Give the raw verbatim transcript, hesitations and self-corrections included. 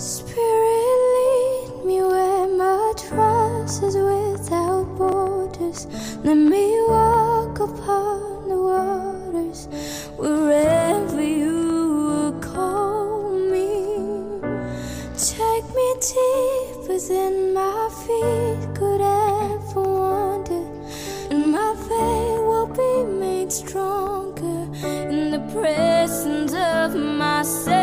Spirit, lead me where my trust is without borders. Let me walk upon the waters wherever you would call me. Take me deeper than my feet could ever wander, and my faith will be made stronger in the presence of my Savior.